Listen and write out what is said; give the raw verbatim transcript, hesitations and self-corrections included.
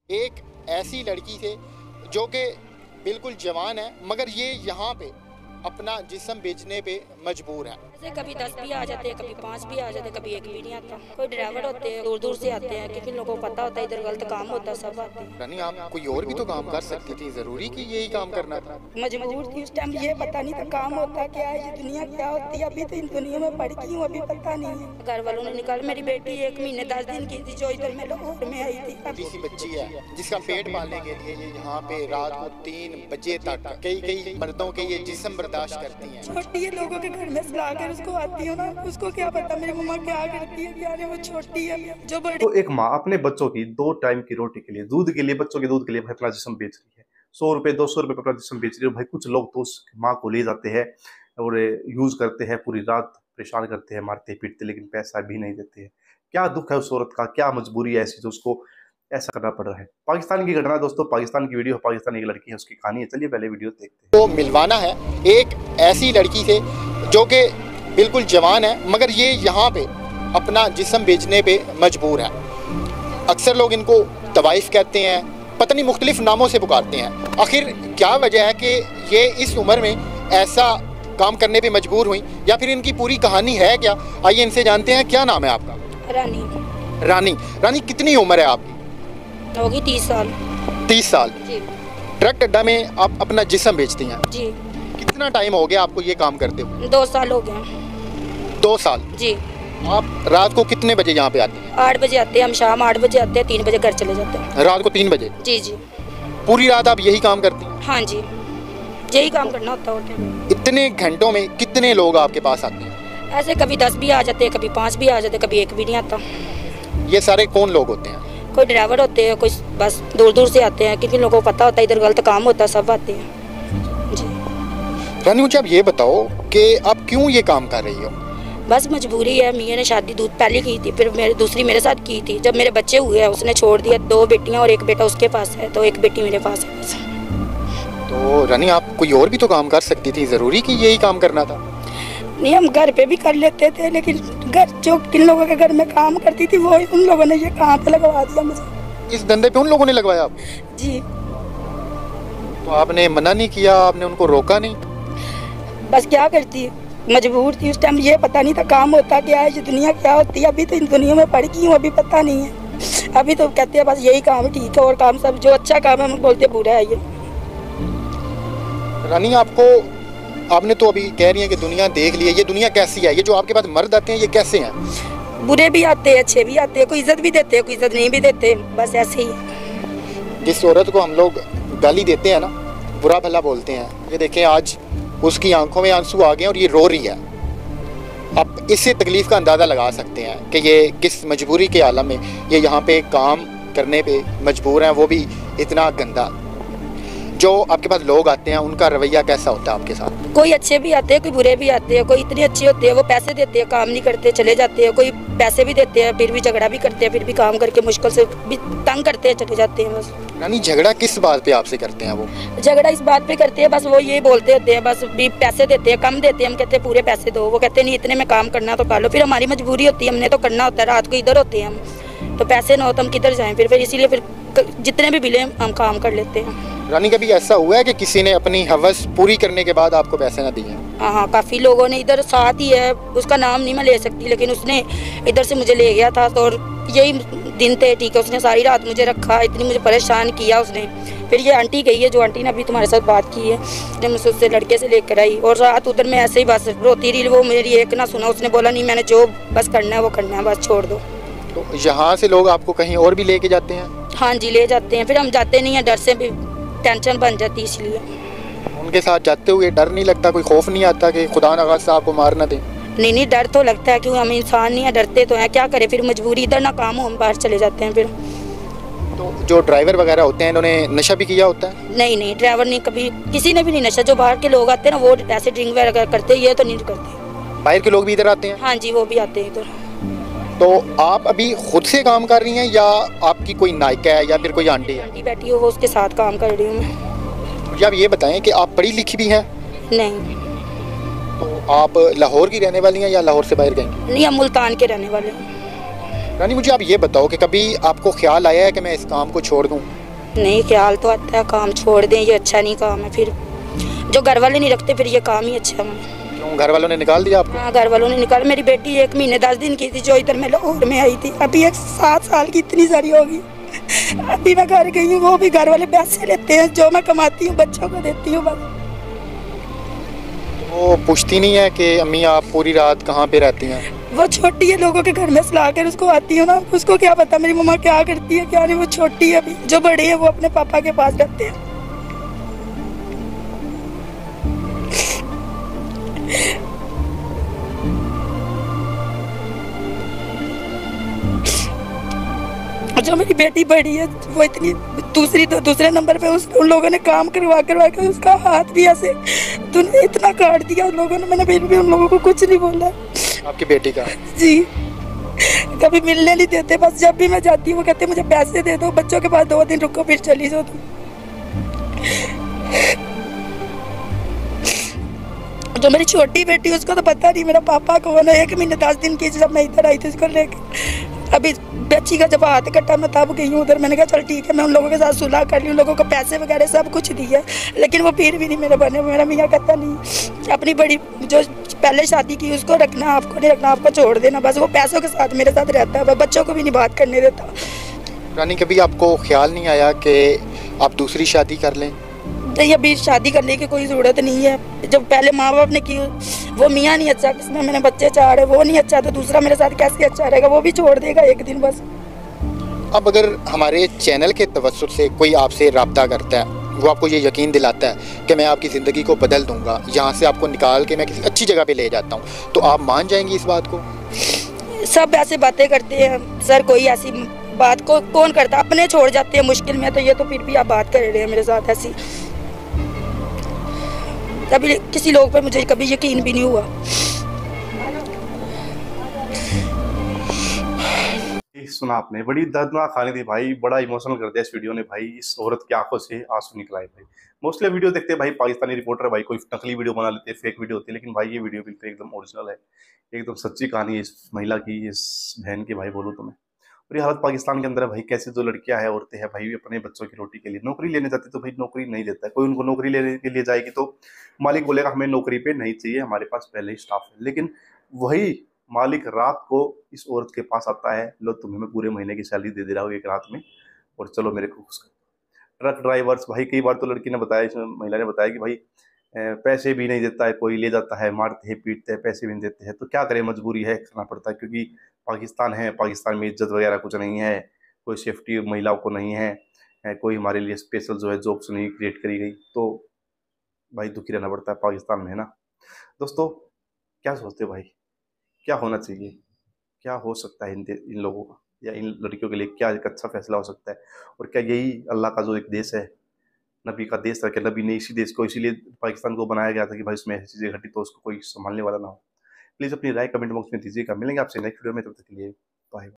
एक ऐसी लड़की थे जो कि बिल्कुल जवान है, मगर ये यहाँ पे अपना जिस्म बेचने पे मजबूर है। जैसे कभी दस भी आ जाते हैं, कभी पाँच भी आ जाते हैं, कभी एक भी नहीं आता। कोई ड्राइवर होते हैं दूर दूर से आते हैं, क्योंकि लोगों को पता होता है इधर गलत काम होता है, सब आते हैं। रानी, आप कोई और भी तो काम कर सकती थी, जरूरी कि यही काम करना था? मजबूर थी उस टाइम, ये पता नहीं था काम होता क्या है, ये दुनिया क्या होती है। अभी तो इन दुनिया में पढ़ की हूँ, अभी पता नहीं है। घर वालों ने निकाल, मेरी बेटी एक महीने दस दिन की थी जो इधर में लाहौर में आई थी। छोटी सी बच्ची है जिसका पेट पालने के लिए ये यहाँ पे रात को तीन बजे तक कई कई मर्दों के ये जिस्म बर्दाश्त करती हैं। छोटी है, लोगों के घर में सला कर उसको आती हो ना, उसको क्या पता मेरी मम्मा क्या करती है क्या नहीं। वो छोटी है जो बड़ी। तो एक माँ अपने बच्चों की दो टाइम की रोटी के लिए, दूध के लिए, बच्चों के दूध के लिए भाई अपना जिस्म बेच रही है। सौ रुपए दो सौ रुपए अपना जिस्म बेच रही है। भाई कुछ लोग तो उस माँ को ले जाते हैं और यूज करते हैं, पूरी रात परेशान करते हैं, मारते पीटते, लेकिन पैसा भी नहीं देते हैं। क्या दुख है उस औरत का, क्या मजबूरी है ऐसी जो उसको ऐसा करना पड़ रहा है। पाकिस्तान की घटना दोस्तों, पाकिस्तान की वीडियो, पाकिस्तान की लड़की है, उसकी कहानी है। चलिए पहले वीडियो देखते हैं। तो मिलवाना है एक ऐसी लड़की से जो कि बिल्कुल जवान है, मगर ये यहाँ पे अपना जिस्म बेचने पे मजबूर है। अक्सर लोग इनको तवाइफ कहते हैं, पता नहीं मुख्तलिफ नामों से पुकारते हैं। आखिर क्या वजह है कि ये इस उम्र में ऐसा काम करने पे मजबूर हुई, या फिर इनकी पूरी कहानी है क्या? आइए इनसे जानते हैं। क्या नाम है आपका? रानी। रानी, रानी कितनी उम्र है आपकी? होगी तीस साल। तीस साल जी। ट्रक अड्डा में आप अपना जिस्म बेचती हैं? जी। कितना टाइम हो गया आपको ये काम करते हुए? दो साल हो गए। दो साल। जी। आप रात को कितने बजे यहाँ पे आते हैं? आठ बजे आते हैं हम, शाम आठ बजे आते हैं, तीन बजे घर चले जाते हैं। रात को तीन बजे? जी जी। पूरी रात आप यही काम करती हैं? हाँ जी, यही काम करना होता है। इतने घंटों में कितने लोग आपके पास आते हैं? ऐसे कभी दस भी आ जाते हैं, कभी पाँच भी आ जाते हैं, कभी एक भी नहीं आता। ये सारे कौन लोग होते हैं? कोई ड्राइवर होते हैं, कोई बस दूर दूर से आते हैं, क्योंकि लोगों को पता होता है इधर गलत काम होता है, सब आते हैं जी। रानी, मुझे आप ये बताओ कि आप क्यों ये काम कर रही हो? बस मजबूरी है। मियाँ ने शादी दूध पहले की थी, फिर मेरे दूसरी मेरे साथ की थी। जब मेरे बच्चे हुए हैं उसने छोड़ दिया। दो बेटियाँ और एक बेटा उसके पास है, तो एक बेटी मेरे पास है बस। तो रानी, आप कोई और भी तो काम कर सकती थी, ज़रूरी कि यही काम करना था? नहीं, हम घर पे भी कर लेते थे, लेकिन घर जो किन लोगों के घर में काम करती थी वो उन लोगों ने ये कहाँ पे लगवा दिया मुझे। इस धंधे पे उन लोगों ने लगवाया आप? जी। तो आपने मना नहीं किया, आपने उनको रोका नहीं? बस क्या करती, मजबूर थी उस टाइम, ये पता नहीं था काम होता क्या है, ये दुनिया क्या होती है। अभी तो इन दुनिया में पढ़ की हूँ, अभी पता नहीं है। अभी तो कहते हैं बस यही काम ठीक है, और काम सब जो अच्छा काम है हम बोलते बुरा है ये। रानी, आपको आपने तो अभी कह रही है कि दुनिया देख ली है, ये दुनिया कैसी है? ये जो आपके पास मर्द आते हैं ये कैसे हैं? बुरे भी आते हैं, अच्छे भी आते हैं, कोई इज्जत भी देते हैं, कोई इज्जत नहीं भी देते, बस ऐसे ही है। जिस औरत को हम लोग गाली देते हैं ना, बुरा भला बोलते हैं, ये देखें आज उसकी आंखों में आंसू आ गए और ये रो रही है। आप इससे तकलीफ़ का अंदाज़ा लगा सकते हैं कि ये किस मजबूरी के आलम में ये यहाँ पे काम करने पे मजबूर हैं, वो भी इतना गंदा। जो आपके पास लोग आते हैं उनका रवैया कैसा होता है आपके साथ? कोई अच्छे भी आते हैं, कोई बुरे भी आते हैं। कोई इतने अच्छे होते हैं वो पैसे देते हैं, काम नहीं करते चले जाते हैं। कोई पैसे भी देते हैं फिर भी झगड़ा भी करते हैं, फिर भी काम करके मुश्किल से भी तंग करते हैं, चले जाते हैं बस। यानी झगड़ा किस बात पे आपसे करते हैं वो? झगड़ा इस बात पे करते हैं, बस वो ये बोलते होते हैं बस भी पैसे देते हैं, कम देते हैं। हम कहते हैं पूरे पैसे दो, वो कहते नहीं इतने में काम करना तो कर लो। फिर हमारी मजबूरी होती है, हमने तो करना होता है, रात को इधर होते हैं हम, तो पैसे ना हो तो हम किधर जाएं फिर फिर इसीलिए फिर जितने भी बिले हम काम कर लेते हैं। रानी, कभी ऐसा हुआ है कि किसी ने अपनी हवस पूरी करने के बाद आपको पैसे ना दिए? हाँ हाँ, काफ़ी लोगों ने। इधर साथ ही है, उसका नाम नहीं मैं ले सकती, लेकिन उसने इधर से मुझे ले गया था, तो यही दिन थे ठीक है, उसने सारी रात मुझे रखा, इतनी मुझे परेशान किया उसने। फिर ये आंटी गई है, जो आंटी ने अभी तुम्हारे साथ बात की है, उसने मुझसे उससे लड़के से लेकर आई, और रात उधर में ऐसे ही बस रोती रही। वो मेरी एक ना सुना, उसने बोला नहीं मैंने जो बस करना है वो करना है, बस छोड़ दो। तो यहाँ से लोग आपको कहीं और भी लेके जाते हैं? हाँ जी, ले जाते हैं, फिर हम जाते नहीं हैं, डर से भी टेंशन बन जाती है इसलिए। उनके साथ जाते हुए डर नहीं लगता, कोई खौफ नहीं आता कि खुदा न खास्ता आपको मार ना दे? नहीं नहीं, डर तो लगता है, क्योंकि हम इंसान नहीं है, डरते तो हैं, क्या करें फिर मजबूरी, इधर ना काम हो हम बाहर चले जाते हैं फिर। तो जो ड्राइवर वगैरह होते हैं इन्होंने नशा भी किया होता है? नहीं नहीं, ड्राइवर नहीं, कभी किसी ने भी नहीं नशा। जो बाहर के लोग आते हैं ना वो ऐसे ड्रिंक वगैरह करते हैं, ये तो नहीं करते। बाहर के लोग भी इधर आते हैं? हाँ जी, वो भी आते हैं इधर। तो आप अभी खुद से काम कर रही हैं या आपकी कोई नायिका है या फिर कोई आंटी है? आंटी बैठी हो, वो उसके साथ काम कर रही हूँ मैं। मुझे आप ये बताएं कि आप पढ़ी लिखी भी हैं? नहीं। तो आप लाहौर की रहने वाली हैं या लाहौर से बाहर गई? नहीं, हम मुल्तान के रहने वाले हैं। रानी, मुझे आप ये बताओ कि कभी आपको ख्याल आया है कि मैं इस काम को छोड़ दूं? नहीं, ख्याल तो आता है काम छोड़ दें, ये अच्छा नहीं काम है। फिर जो घर वाले नहीं रखते फिर ये काम ही अच्छा है। क्यों घर वालों ने निकाल दिया आपको? हाँ, घर वालों ने निकाल। मेरी बेटी एक महीने दस दिन की थी जो इधर मैं लाहौर में आई थी, अभी एक सात साल की इतनी सारी होगी। अभी मैं घर गई हूँ, वो भी घर वाले पैसे लेते हैं, जो मैं कमाती हूँ बच्चों को देती हूँ बस। वो पूछती नहीं है कि अम्मी आप पूरी रात कहाँ पे रहती हैं? वो छोटी है, लोगों के घर में सुला कर उसको आती हूँ ना, उसको क्या पता मेरी मम्मा क्या करती है क्या नहीं। वो छोटी है अभी, जो बड़े है वो अपने पापा के पास रहते हैं। जो मेरी बेटी बड़ी है वो इतनी दूसरी तो दूसरे नंबर पे उस उन लोगों ने काम करवा करवा के उसका हाथ भी ऐसे तूने इतना काट दिया उन लोगों ने। मैंने फिर भी उन लोगों को कुछ नहीं बोला। आपकी बेटी का? जी, कभी मिलने नहीं देते, बस जब भी मैं जाती हूँ वो कहते मुझे पैसे दे दो, बच्चों के पास दो दिन रुको फिर चली जाओ तुम। जो मेरी छोटी बेटी उसको तो पता नहीं मेरा पापा कौन है। एक महीने दस दिन की जब मैं इधर आई थी उसको लेकर, अभी बच्ची का जब हाथ कटा मैं तब गई हूँ उधर। मैंने कहा चल ठीक है, मैं उन लोगों के साथ सुलह कर ली, उन लोगों को पैसे वगैरह सब कुछ दिया, लेकिन वो फिर भी नहीं मेरे बने। मेरा मियाँ कहता नहीं, अपनी बड़ी जो पहले शादी की उसको रखना, आपको नहीं रखना, आपको छोड़ देना बस। वो पैसों के साथ मेरे साथ रहता है, बच्चों को भी नहीं बात करने देता। रानी कभी आपको ख्याल नहीं आया कि आप दूसरी शादी कर लें? नहीं, अभी शादी करने की कोई ज़रूरत नहीं है। जब पहले माँ बाप ने की, वो मियाँ नहीं अच्छा, किसमें मैंने बच्चे चाह रहे वो नहीं अच्छा, तो दूसरा मेरे साथ कैसे अच्छा रहेगा? वो भी छोड़ देगा एक दिन बस। अब अगर हमारे चैनल के तवज्जुह से कोई आपसे रब्ता करता है, वो आपको ये यकीन दिलाता है कि मैं आपकी ज़िंदगी को बदल दूंगा, यहाँ से आपको निकाल के मैं किसी अच्छी जगह पे ले जाता हूँ, तो आप मान जाएंगी इस बात को? सब ऐसे बातें करते हैं सर, कोई ऐसी बात को कौन करता? अपने छोड़ जाते हैं मुश्किल में, तो ये तो फिर भी आप बात कर रहे हैं मेरे साथ ऐसी। कभी किसी लोग पे मुझे कभी यकीन भी नहीं हुआ। सुना आपने, बड़ी दर्दनाक कहानी थी भाई, बड़ा इमोशनल कर दिया इस वीडियो ने भाई। इस औरत की आंखों से आंसू निकल आए भाई। मोस्टली वीडियो देखते हैं भाई पाकिस्तानी रिपोर्टर भाई कोई नकली वीडियो बना लेते हैं, फेक वीडियो होती है, लेकिन भाई ये वीडियो बिल्कुल एकदम ओरिजिनल है, एकदम सच्ची कहानी है इस महिला की, इस बहन की भाई बोलूँ तो मैं। और ये हालत पाकिस्तान के अंदर है भाई, कैसे जो लड़कियां हैं, औरतें हैं भाई, अपने बच्चों की रोटी के लिए नौकरी लेने जाती तो भाई नौकरी नहीं देता है कोई। उनको नौकरी लेने के लिए जाएगी तो मालिक बोलेगा हमें नौकरी पे नहीं चाहिए, हमारे पास पहले ही स्टाफ है। लेकिन वही मालिक रात को इस औरत के पास आता है, लो तुम्हें मैं पूरे महीने की सैलरी दे दे रहा हूँ एक रात में, और चलो मेरे को खुश कर। ट्रक ड्राइवर्स भाई, कई बार तो लड़की ने बताया, इसमें महिला ने बताया कि भाई पैसे भी नहीं देता है कोई, ले जाता है, मारते हैं पीटते हैं, पैसे भी नहीं देते हैं, तो क्या करें, मजबूरी है, करना पड़ता है, क्योंकि पाकिस्तान है, पाकिस्तान में इज्जत वगैरह कुछ नहीं है, कोई सेफ्टी महिलाओं को नहीं है, कोई हमारे लिए स्पेशल जो है जॉब्स नहीं क्रिएट करी गई, तो भाई दुखी रहना पड़ता है पाकिस्तान में, है ना दोस्तों? क्या सोचते हो भाई, क्या होना चाहिए, क्या हो सकता है इन इन लोगों का या इन लड़कियों के लिए क्या एक अच्छा फैसला हो सकता है? और क्या यही अल्लाह का जो एक देश है, नबी का देश था, कि नबी ने इसी देश को इसीलिए पाकिस्तान को बनाया गया था कि भाई उसमें ऐसी चीज़ें घटी तो उसको कोई संभालने वाला ना हो? प्लीज़ अपनी राय कमेंट बॉक्स में दीजिएगा। मिलेंगे आपसे नेक्स्ट वीडियो में, तब तक के लिए बाय।